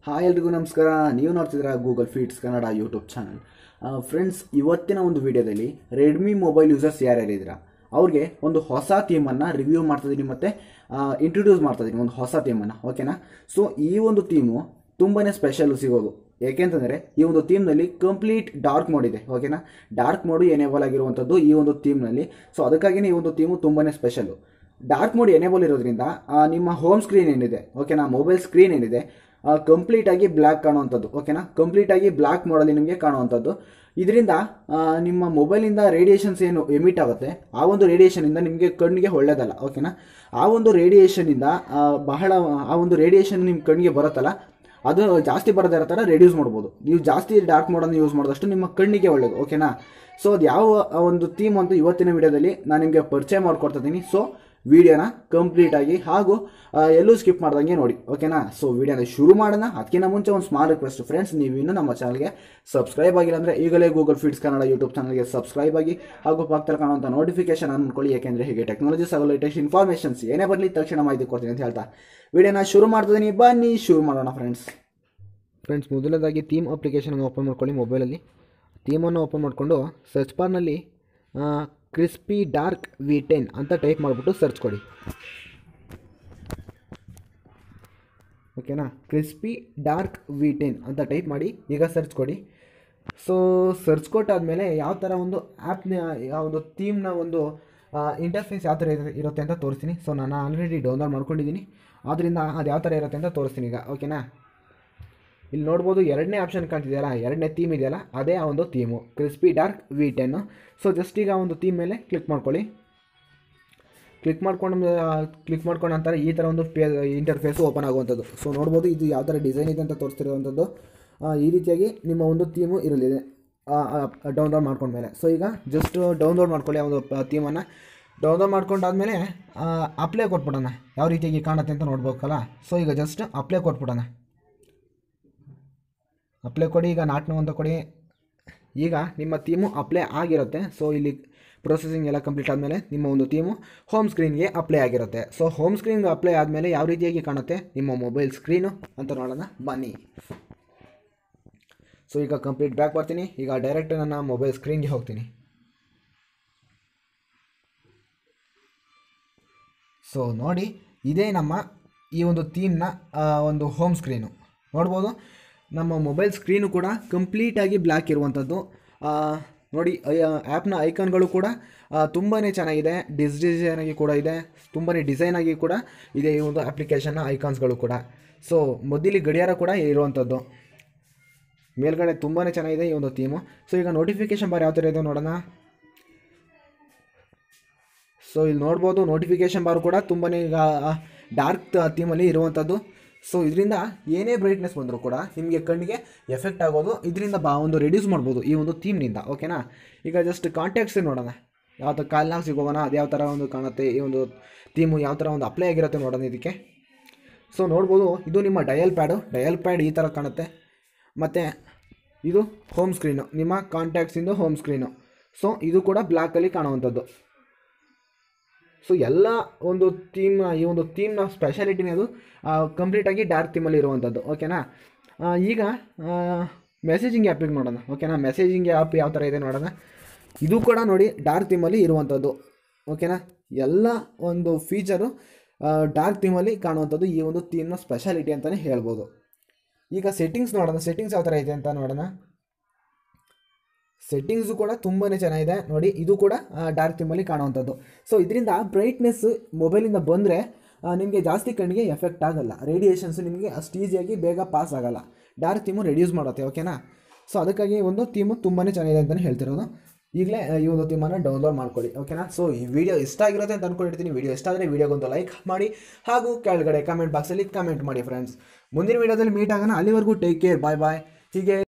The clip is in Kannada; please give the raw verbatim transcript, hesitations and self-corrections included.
ಹಾಯ್ ಎಲ್ರಿಗೂ ನಮಸ್ಕಾರ. ನೀವು ನೋಡ್ತಿದ್ದೀರಾ Google feeds Kannada YouTube channel. Friends, ಇವತ್ತಿನ ಒಂದು ವಿಡಿಯೋದಲ್ಲಿ ರೆಡ್ಮಿ ಮೊಬೈಲ್ ಯೂಸರ್ಸ್ ಯಾರ್ಯಾರಿದ್ದೀರಾ ಅವ್ರಿಗೆ ಒಂದು ಹೊಸ ಥೀಮನ್ನು ರಿವ್ಯೂ ಮಾಡ್ತಿದ್ದೀನಿ ಮತ್ತು ಇಂಟ್ರೊಡ್ಯೂಸ್ ಮಾಡ್ತಿದ್ದೀನಿ ಒಂದು ಹೊಸ ಥೀಮನ್ನು. ಓಕೆನಾ? ಸೊ ಈ ಒಂದು ಥೀಮು ತುಂಬಾ ಸ್ಪೆಷಲ್ ಸಿಗೋದು. ಏಕೆಂತಂದರೆ ಈ ಒಂದು ಥೀಮ್ನಲ್ಲಿ ಕಂಪ್ಲೀಟ್ ಡಾರ್ಕ್ ಮೋಡ್ ಇದೆ. ಓಕೆನಾ? ಡಾರ್ಕ್ ಮೋಡು ಎನೇಬಲ್ ಆಗಿರುವಂಥದ್ದು ಈ ಒಂದು ಥೀಮ್ನಲ್ಲಿ. ಸೊ ಅದಕ್ಕಾಗಿಯೇ ಈ ಒಂದು ಥೀಮು ತುಂಬಾ ಸ್ಪೆಷಲು. ಡಾರ್ಕ್ ಮೋಡ್ ಎನೇಬಲ್ ಇರೋದ್ರಿಂದ ನಿಮ್ಮ ಹೋಮ್ ಸ್ಕ್ರೀನ್ ಏನಿದೆ, ಓಕೆನಾ, ಮೊಬೈಲ್ ಸ್ಕ್ರೀನ್ ಏನಿದೆ ಕಂಪ್ಲೀಟಾಗಿ ಬ್ಲ್ಯಾಕ್ ಕಾಣುವಂಥದ್ದು. ಓಕೆನಾ? ಕಂಪ್ಲೀಟಾಗಿ ಬ್ಲ್ಯಾಕ್ ಮೋಡಲ್ಲಿ ನಿಮಗೆ ಕಾಣುವಂಥದ್ದು. ಇದರಿಂದ ನಿಮ್ಮ ಮೊಬೈಲಿಂದ ರೇಡಿಯೇಷನ್ಸ್ ಏನು ಎಮಿಟ್ ಆಗುತ್ತೆ, ಆ ಒಂದು ರೇಡಿಯೇಷನಿಂದ ನಿಮಗೆ ಕಣ್ಣಿಗೆ ಒಳ್ಳೆಯದಲ್ಲ. ಓಕೆನಾ? ಆ ಒಂದು ರೇಡಿಯೇಷನಿಂದ ಬಹಳ ಆ ಒಂದು ರೇಡಿಯೇಷನ್ ನಿಮ್ಮ ಕಣ್ಣಿಗೆ ಬರುತ್ತಲ್ಲ, ಅದು ಜಾಸ್ತಿ ಬರದೇ ಇರೋ ಥರ ರೆಡ್ಯೂಸ್ ಮಾಡ್ಬೋದು. ನೀವು ಜಾಸ್ತಿ ಡಾರ್ಕ್ ಮೋಡನ್ನು ಯೂಸ್ ಮಾಡಿದಷ್ಟು ನಿಮ್ಮ ಕಣ್ಣಿಗೆ ಒಳ್ಳೆಯದು. ಓಕೆನಾ? ಸೊ ಅದು ಯಾವ ಒಂದು ಥೀಮ್ ಅಂತ ಇವತ್ತಿನ ವಿಡಿಯೋದಲ್ಲಿ ನಾನು ನಿಮಗೆ ಪರಿಚಯ ಮಾಡ್ಕೊಡ್ತಿದ್ದೀನಿ. ಸೊ ವಿಡಿಯೋನ ಕಂಪ್ಲೀಟಾಗಿ ಹಾಗೂ ಎಲ್ಲೂ ಸ್ಕಿಪ್ ಮಾಡ್ದಂಗೆ ನೋಡಿ. ಓಕೆನಾ? ಸೊ ವಿಡಿಯೋನ ಶುರು ಮಾಡೋಣ. ಅದಕ್ಕಿಂತ ಮುಂಚೆ ಒಂದು ಸ್ಮಾಲ್ ರಿಕ್ವೆಸ್ಟ್ ಫ್ರೆಂಡ್ಸ್, ನೀವು ಇನ್ನೂ ನಮ್ಮ ಚಾನಲ್ಗೆ ಸಬ್ಸ್ಕ್ರೈಬ್ ಆಗಿಲ್ಲ ಅಂದರೆ ಈಗಲೇ ಗೂಗಲ್ ಫೀಡ್ಸ್ ಕನ್ನಡ ಯೂಟ್ಯೂಬ್ ಚಾನಲ್ಗೆ ಸಬ್ಸ್ಕ್ರೈಬ್ ಆಗಿ ಹಾಗೂ ಪಕ್ಕದಲ್ಲಿ ಕಾಣುವಂಥ ನೋಟಿಫಿಕೇಶನ್ ಅನ್ಕೊಳ್ಳಿ. ಯಾಕೆಂದರೆ ಹೀಗೆ ಟೆಕ್ನಾಲಜೀಸ್ ಹಾಗೂ ಲೇಟೆಸ್ಟ್ ಇನ್ಫಾರ್ಮೇಷನ್ಸ್ ಏನೇ ಬರಲಿ ತಕ್ಷಣ ಮಾಹಿತಿ ಕೊಡ್ತೀನಿ ಅಂತ ಹೇಳ್ತಾ ವಿಡಿಯೋನ ಶುರು ಮಾಡ್ತಿದ್ದೀನಿ. ಬನ್ನಿ ಶುರು ಮಾಡೋಣ ಫ್ರೆಂಡ್ಸ್. ಫ್ರೆಂಡ್ಸ್, ಮೊದಲನೇದಾಗಿ ಥೀಮ್ ಅಪ್ಲಿಕೇಶನನ್ನು ಓಪನ್ ಮಾಡ್ಕೊಳ್ಳಿ. ಮೊಬೈಲಲ್ಲಿ ಥೀಮನ್ನು ಓಪನ್ ಮಾಡಿಕೊಂಡು ಸರ್ಚ್ ಬಾರ್ನಲ್ಲಿ ಕ್ರಿಸ್ಪಿ ಡಾರ್ಕ್ ವಿ ಟೆನ್ ಅಂತ ಟೈಪ್ ಮಾಡಿಬಿಟ್ಟು ಸರ್ಚ್ ಕೊಡಿ. ಓಕೆನಾ? ಕ್ರಿಸ್ಪಿ ಡಾರ್ಕ್ ವಿ ಟೆನ್ ಅಂತ ಟೈಪ್ ಮಾಡಿ ಈಗ ಸರ್ಚ್ ಕೊಡಿ. ಸೊ ಸರ್ಚ್ ಕೊಟ್ಟಾದಮೇಲೆ ಯಾವ ಥರ ಒಂದು ಆ್ಯಪ್ನ ಯಾವ ಒಂದು ಥೀಮ್ನ ಒಂದು ಇಂಟರ್ಫೇಸ್ ಯಾವ ಥರ ಇರುತ್ತೆ ಅಂತ ತೋರಿಸ್ತೀನಿ. ಸೊ ನಾನು ಆಲ್ರೆಡಿ ಡೌನ್ಲೋಡ್ ಮಾಡ್ಕೊಂಡಿದ್ದೀನಿ, ಆದ್ದರಿಂದ ಅದು ಯಾವ ಥರ ಇರುತ್ತೆ ಅಂತ ತೋರಿಸ್ತೀನಿ ಈಗ. ಓಕೆನಾ? ಇಲ್ಲಿ ನೋಡ್ಬೋದು ಎರಡನೇ ಆಪ್ಷನ್ ಕಾಣ್ತಿದೆಯಲ್ಲ, ಎರಡನೇ ಥೀಮ್ ಇದೆಯಲ್ಲ, ಅದೇ ಆ ಒಂದು theme crispy dark V ten. So just ಈಗ ಒಂದು ಥೀಮ್ ಮೇಲೆ ಕ್ಲಿಕ್ ಮಾಡ್ಕೊಳ್ಳಿ. ಕ್ಲಿಕ್ ಮಾಡ್ಕೊಂಡು ಕ್ಲಿಕ್ ಮಾಡ್ಕೊಂಡು ನಂತರ ಈ ಥರ ಒಂದು ಪೇ ಇಂಟರ್ಫೇಸು ಓಪನ್ ಆಗುವಂಥದ್ದು. ಸೊ ನೋಡ್ಬೋದು ಇದು ಯಾವ ಥರ ಡಿಸೈನ್ ಇದೆ ಅಂತ ತೋರಿಸ್ತಿರುವಂಥದ್ದು. ಈ ರೀತಿಯಾಗಿ ನಿಮ್ಮ ಒಂದು ಥೀಮು ಇರಲಿದೆ ಡೌನ್ಲೋಡ್ ಮಾಡ್ಕೊಂಡ್ಮೇಲೆ. ಸೊ ಈಗ ಜಸ್ಟ್ ಡೌನ್ಲೋಡ್ ಮಾಡ್ಕೊಳ್ಳಿ ಆ ಒಂದು ಥೀಮನ್ನು. Download ಮಾಡ್ಕೊಂಡಾದ್ಮೇಲೆ apply ಕೊಟ್ಬಿಡೋಣ. ಯಾವ ರೀತಿಯಾಗಿ ಕಾಣುತ್ತೆ ಅಂತ ನೋಡ್ಬೇಕಲ್ಲ. ಸೊ ಈಗ ಜಸ್ಟ್ ಅಪ್ಲೈ ಕೊಟ್ಬಿಡೋಣ. ಅಪ್ಲೈ ಕೊಡಿ. ಈಗ ನಾಟ್ನು ಅಂತ ಕೊಡಿ. ಈಗ ನಿಮ್ಮ ಥೀಮು ಅಪ್ಲೈ ಆಗಿರುತ್ತೆ. ಸೊ ಇಲ್ಲಿ ಪ್ರೊಸೆಸಿಂಗ್ ಎಲ್ಲ ಕಂಪ್ಲೀಟ್ ಆದಮೇಲೆ ನಿಮ್ಮ ಒಂದು ಥೀಮು ಹೋಮ್ ಸ್ಕ್ರೀನ್ಗೆ ಅಪ್ಲೈ ಆಗಿರುತ್ತೆ. ಸೊ ಹೋಮ್ ಸ್ಕ್ರೀನ್ಗೆ ಅಪ್ಲೈ ಆದಮೇಲೆ ಯಾವ ರೀತಿಯಾಗಿ ಕಾಣುತ್ತೆ ನಿಮ್ಮ ಮೊಬೈಲ್ ಸ್ಕ್ರೀನು ಅಂತ ನೋಡೋಣ ಬನ್ನಿ. ಸೊ ಈಗ ಕಂಪ್ಲೀಟ್ ಬ್ಯಾಕ್ ಬರ್ತೀನಿ. ಈಗ ಡೈರೆಕ್ಟ್ ನನ್ನ ಮೊಬೈಲ್ ಸ್ಕ್ರೀನ್ಗೆ ಹೋಗ್ತೀನಿ. ಸೊ ನೋಡಿ, ಇದೇ ನಮ್ಮ ಈ ಒಂದು ಥೀಮ್ನ ಒಂದು ಹೋಮ್ ಸ್ಕ್ರೀನು. ನೋಡ್ಬೋದು ನಮ್ಮ ಮೊಬೈಲ್ ಸ್ಕ್ರೀನು ಕೂಡ ಕಂಪ್ಲೀಟಾಗಿ ಬ್ಲ್ಯಾಕ್ ಇರುವಂಥದ್ದು. ನೋಡಿ, ಆ್ಯಪ್ನ ಐಕಾನ್ಗಳು ಕೂಡ ತುಂಬಾ ಚೆನ್ನಾಗಿದೆ. ಡಿಸ್ ಡಿಸೈನಾಗಿ ಕೂಡ ಇದೆ, ತುಂಬಾ ಡಿಸೈನಾಗಿ ಕೂಡ ಇದೆ ಈ ಒಂದು ಅಪ್ಲಿಕೇಶನ್ನ ಐಕಾನ್ಸ್ಗಳು ಕೂಡ. ಸೊ ಮೊದಲಿ ಗಡಿಯಾರ ಕೂಡ ಇರುವಂಥದ್ದು ಮೇಲ್ಗಡೆ ತುಂಬಾ ಚೆನ್ನಾಗಿದೆ ಈ ಒಂದು ಥೀಮು. ಸೊ ಈಗ ನೋಟಿಫಿಕೇಷನ್ ಬಾರ್ ಯಾವ ಥರ ಇದೆ ನೋಡೋಣ. ಸೊ ಇಲ್ಲಿ ನೋಡ್ಬೋದು ನೋಟಿಫಿಕೇಷನ್ ಬಾರ್ ಕೂಡ ತುಂಬಾ ಈಗ ಡಾರ್ಕ್ ಥೀಮಲ್ಲಿ ಇರುವಂಥದ್ದು. ಸೊ ಇದರಿಂದ ಏನೇ ಬ್ರೈಟ್ನೆಸ್ ಬಂದರೂ ಕೂಡ ನಿಮಗೆ ಕಣ್ಣಿಗೆ ಎಫೆಕ್ಟ್ ಆಗೋದು ಇದರಿಂದ ಬಾ ಒಂದು ರೆಡ್ಯೂಸ್ ಮಾಡ್ಬೋದು ಈ ಒಂದು ಥೀಮ್ನಿಂದ. ಓಕೆನಾ? ಈಗ ಜಸ್ಟ್ ಕಾಂಟ್ಯಾಕ್ಟ್ಸ್ ನೋಡೋಣ. ಯಾವ ಥರ ಕಾಲ್ನಾಗ ಸಿಗೋಣ, ಅದು ಯಾವ ಥರ ಒಂದು ಕಾಣುತ್ತೆ ಈ ಒಂದು ಥೀಮು, ಯಾವ ಥರ ಒಂದು ಅಪ್ಲೈ ಆಗಿರುತ್ತೆ ನೋಡೋಣ ಇದಕ್ಕೆ. ಸೊ ನೋಡ್ಬೋದು ಇದು ನಿಮ್ಮ ಡಯಲ್ ಪ್ಯಾಡು. ಡಯಲ್ ಪ್ಯಾಡ್ ಈ ಥರ ಕಾಣುತ್ತೆ. ಮತ್ತು ಇದು ಹೋಮ್ ಸ್ಕ್ರೀನು, ನಿಮ್ಮ ಕಾಂಟ್ಯಾಕ್ಟ್ಸಿಂದು ಹೋಮ್ ಸ್ಕ್ರೀನು. ಸೊ ಇದು ಕೂಡ ಬ್ಲ್ಯಾಕಲ್ಲಿ ಕಾಣುವಂಥದ್ದು. ಸೊ ಎಲ್ಲ ಒಂದು ಥೀಮ್ ಈ ಒಂದು ಥೀಮ್ನ ಸ್ಪೆಷಾಲಿಟಿನೇ ಅದು ಕಂಪ್ಲೀಟಾಗಿ ಡಾರ್ಕ್ ಥೀಮಲ್ಲಿ ಇರುವಂಥದ್ದು. ಓಕೆನಾ? ಈಗ ಮೆಸೇಜಿಂಗ್ ಆ್ಯಪಿಗೆ ನೋಡೋಣ. ಓಕೆನಾ? ಮೆಸೇಜಿಂಗ್ ಆ್ಯಪ್ ಯಾವ ಥರ ಇದೆ ನೋಡೋಣ. ಇದು ಕೂಡ ನೋಡಿ ಡಾರ್ಕ್ ಥೀಮಲ್ಲಿ ಇರುವಂಥದ್ದು. ಓಕೆನಾ? ಎಲ್ಲ ಒಂದು ಫೀಚರು ಡಾರ್ಕ್ ಥೀಮಲ್ಲಿ ಕಾಣುವಂಥದ್ದು ಈ ಒಂದು ಥೀಮ್ನ ಸ್ಪೆಷಾಲಿಟಿ ಅಂತಲೇ ಹೇಳ್ಬೋದು. ಈಗ ಸೆಟ್ಟಿಂಗ್ಸ್ ನೋಡೋಣ. ಸೆಟ್ಟಿಂಗ್ಸ್ ಯಾವ ಥರ ಇದೆ ಅಂತ ನೋಡೋಣ. ಸೆಟ್ಟಿಂಗ್ಸು ಕೂಡ ತುಂಬಾ ಚೆನ್ನಾಗಿದೆ ನೋಡಿ. ಇದು ಕೂಡ ಡಾರ್ಕ್ ಥೀಮಲ್ಲಿ ಕಾಣುವಂಥದ್ದು. ಸೊ ಇದರಿಂದ ಬ್ರೈಟ್ನೆಸ್ ಮೊಬೈಲಿಂದ ಬಂದರೆ ನಿಮಗೆ ಜಾಸ್ತಿ ಕಣ್ಣಿಗೆ ಎಫೆಕ್ಟ್ ಆಗೋಲ್ಲ. ರೇಡಿಯೇಷನ್ಸು ನಿಮಗೆ ಅಷ್ಟು ಈಸಿಯಾಗಿ ಬೇಗ ಪಾಸ್ ಆಗೋಲ್ಲ. ಡಾರ್ಕ್ ಥೀಮು ರೆಡ್ಯೂಸ್ ಮಾಡುತ್ತೆ. ಓಕೆನಾ? ಸೊ ಅದಕ್ಕಾಗಿ ಒಂದು ಥೀಮು ತುಂಬಾ ಚೆನ್ನಾಗಿದೆ ಅಂತಲೇ ಹೇಳ್ತಿರೋದು. ಈಗಲೇ ಈ ಒಂದು ಥೀಮನ್ನು ಡೌನ್ಲೋಡ್ ಮಾಡ್ಕೊಳ್ಳಿ. ಓಕೆನಾ? ಸೊ ಈ ವಿಡಿಯೋ ಇಷ್ಟ ಆಗಿರುತ್ತೆ ಅಂತ ಅಂದ್ಕೊಂಡಿರ್ತೀನಿ. ವಿಡಿಯೋ ಇಷ್ಟ ಆದರೆ ವಿಡಿಯೋಗೊಂದು ಲೈಕ್ ಮಾಡಿ ಹಾಗೂ ಕೆಳಗಡೆ ಕಮೆಂಟ್ ಬಾಕ್ಸಲ್ಲಿ ಕಮೆಂಟ್ ಮಾಡಿ ಫ್ರೆಂಡ್ಸ್. ಮುಂದಿನ ವಿಡಿಯೋದಲ್ಲಿ ಮೀಟ್ ಆಗೋಣ. ಅಲ್ಲಿವರೆಗೂ ಟೇಕ್ ಕೇರ್, ಬಾಯ್ ಬಾಯ್. ಹೀಗೆ